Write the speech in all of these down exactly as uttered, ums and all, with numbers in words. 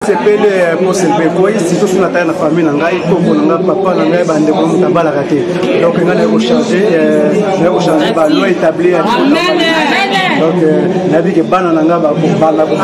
sepele pour célébrer quoi si tout sur la taille de la famille nangai koko nanga papa nangai bande ko mutambala kate donc ngana ko changer euh ko changer ba loi établie donc nabi ke bana nanga ba ko bala ko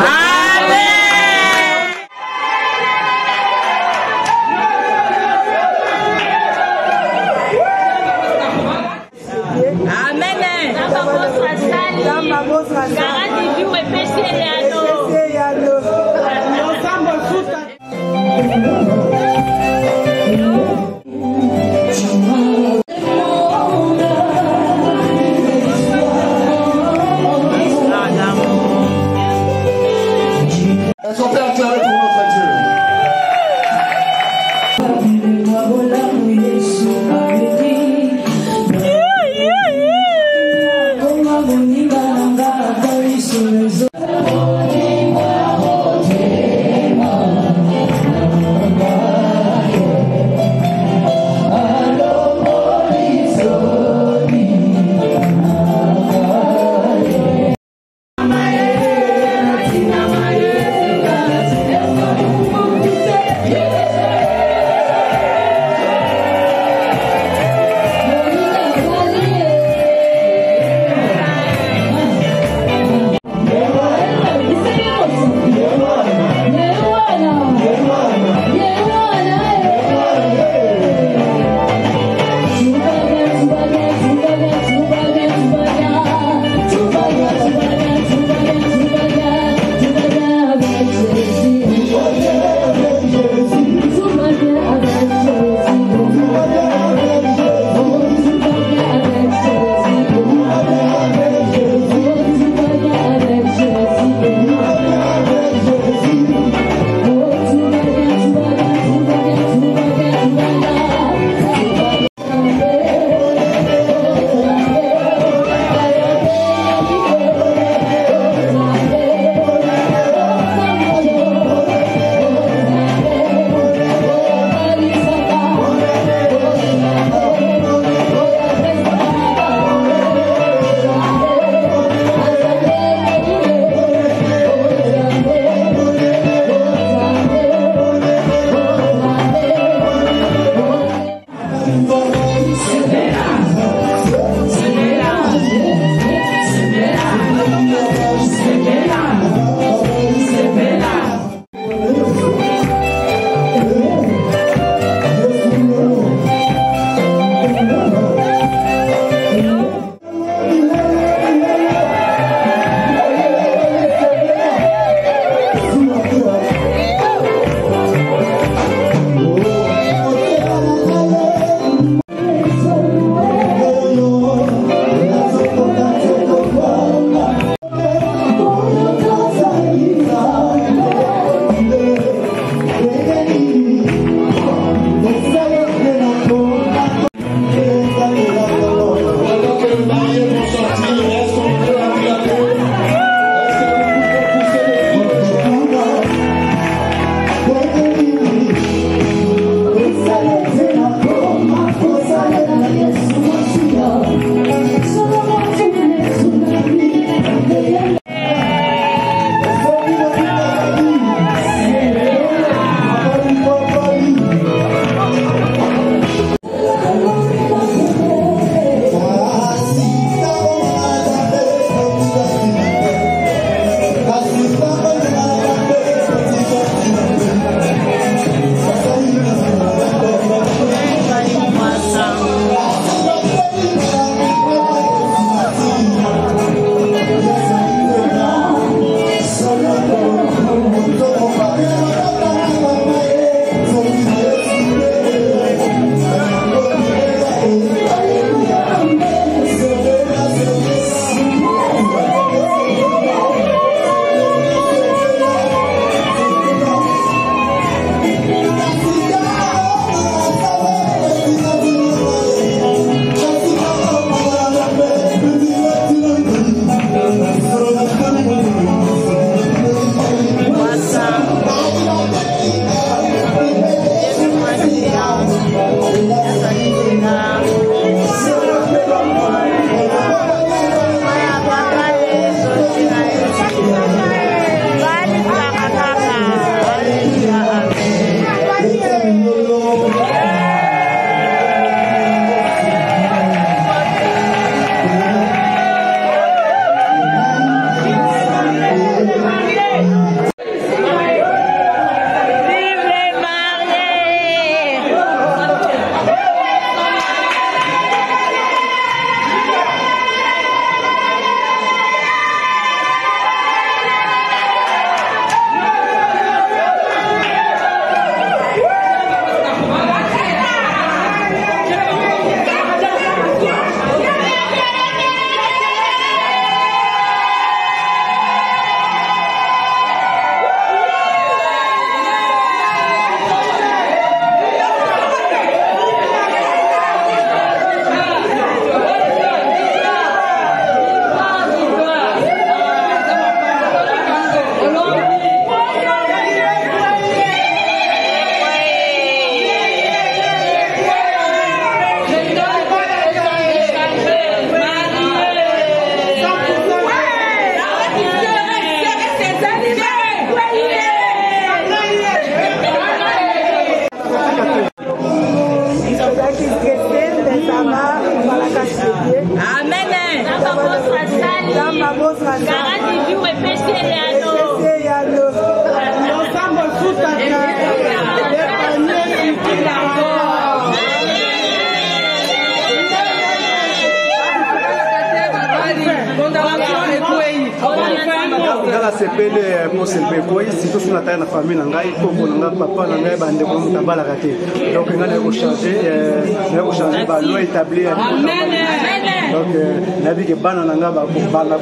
ebele mposa ebekoyi surtout so natali na famille na ngai koko na ngai papa na ngai bandeko na moto abalaka te donc ngai naye kochange naye kochange baloi établi ya donc nayebi ke bana na ngai bakobanda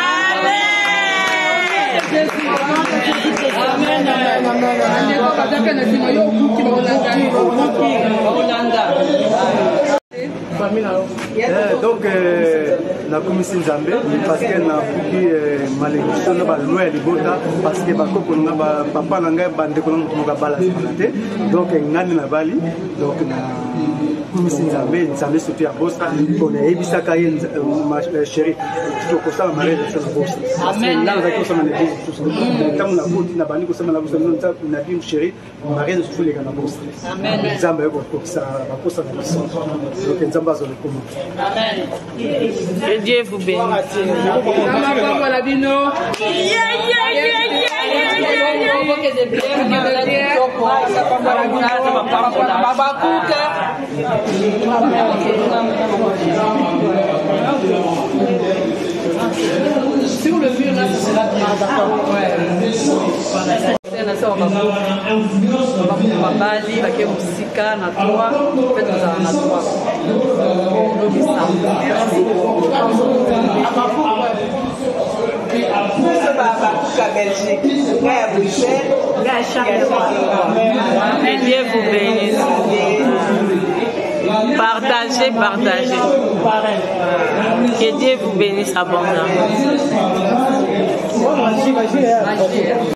donc nakomisi nzambe parce que nafuki malédiction na baloi ya libota parce que bakoko na papa na ngai bandeko na moto moko abalasaka te donc ngani na bali donc nakomisi nzambe nzambe surtout ya bosa mpona yebisaka ye chéri tokosala mariage na bosa nga nazalaki kosala na église ntango nakoti na bandi kosala na bosa nabi chéri mariage susu eleka na bosa nzambe ayekokokisa bakosa na biso donc nzambe azwa lekoma. Que Dieu vous bénisse. Sur le mur là, ce sera babali bake musika na toi peut ozala na toi Que Dieu vous bénisse. Partagez, partagez. Que Dieu vous bénisse abondamment.